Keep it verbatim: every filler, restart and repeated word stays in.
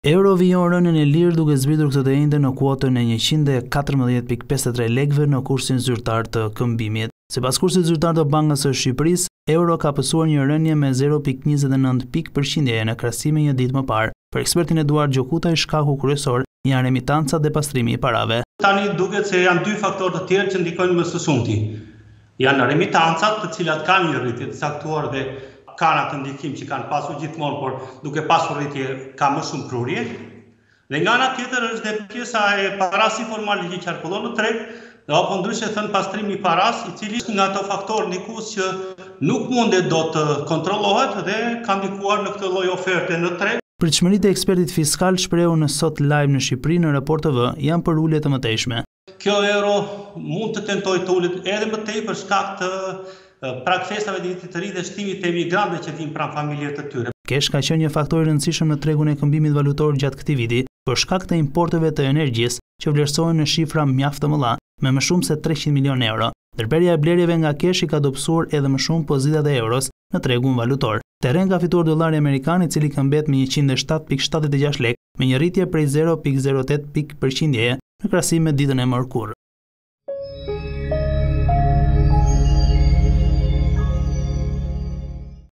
Euro vijon rënien e lirë duke zbritur këtë të njëjtën në kuotën e njëqind e katërmbëdhjetë pikë pesëdhjetë e tre lekëve në kursin zyrtar të këmbimit. Sipas kursit zyrtar të Bankës së Shqipërisë, euro ka pësuar një rënje me zero pikë njëzet e nëntë pikë përqindjeje në krahasim me një ditë më parë. Për ekspertin Eduard Gjokutaj, shkaku kryesor janë remitancat dhe pastrimi i parave. Tani duket se janë dy faktorë të tjerë që ndikojnë më së shumti. Janë remitancat, të cilat kanë një rritje të caktuar dhe kanë atë ndikim që kanë pasur gjithmonë, por duke pasur rritje ka më shumë prurje. Dhe nga ana tjetër është dhe pjesa e paras informale që qarkullon në treg, dhe apo ndryshe thënë pastrimi i paras, i cili është nga ato faktorë ndikues që nuk mundet do të kontrollohet dhe ka ndikuar në këtë lloj oferte në treg. Pritshmëritë e ekspertit fiskal shprehu në Sot Live në Shqipëri në Report T V janë për ulje të mëtejshme. Kjo euro mund të tentojë të ulet edhe më tej për shkak të prakfestave të vitit të ri dhe shtimit të emigrantëve që vinë pranë familjes të tyre. Kesh ka qenë një faktor i rëndësishëm në tregun e këmbimit valutor gjatë këtij viti, për shkak të importeve të energjisë që vlerësohen në shifra mjaft të mëdha, me më shumë se treqind milion euro. Ndërprerja e blerjeve nga kesh i ka dobësuar edhe më shumë pozitat e euros në tregun valutor. Terren ka fituar dollari amerikan, i cili këmbet me njëqind e shtatë pikë shtatëdhjetë e gjashtë lekë, me një rritje prej zero pikë zero tetë pikë përqindjeje në krahasim me ditën e mërkurë.